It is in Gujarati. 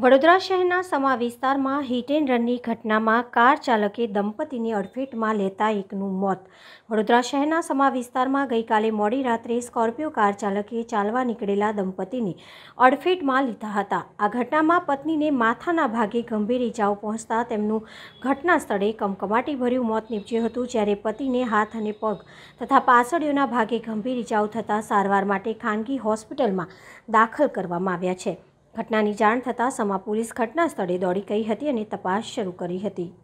વડોદરા શહેરના સમા વિસ્તારમાં હિટ એન્ડ રનની ઘટનામાં કાર ચાલકે દંપતીને અડફેટમાં લેતા એકનું મોત. વડોદરા શહેરના સમા વિસ્તારમાં ગઈકાલે મોડી રાત્રે સ્કોર્પિયો કાર ચાલકે ચાલવા નીકળેલા દંપતીને અડફેટમાં લીધા હતા. આ ઘટનામાં પત્નીને માથાના ભાગે ગંભીર ઇજાઓ પહોંચતા તેમનું ઘટના સ્થળે કમકમાટીભર્યું મોત નીપજ્યું હતું, જ્યારે પતિને હાથ અને પગ તથા પાસળીઓના ભાગે ગંભીર ઇજાઓ થતાં સારવાર માટે ખાનગી હોસ્પિટલમાં દાખલ કરવામાં આવ્યા છે. ઘટનાની જાણ થતાં સમા પોલીસ ઘટના સ્થળે દોડી ગઈ હતી અને તપાસ શરૂ કરી હતી.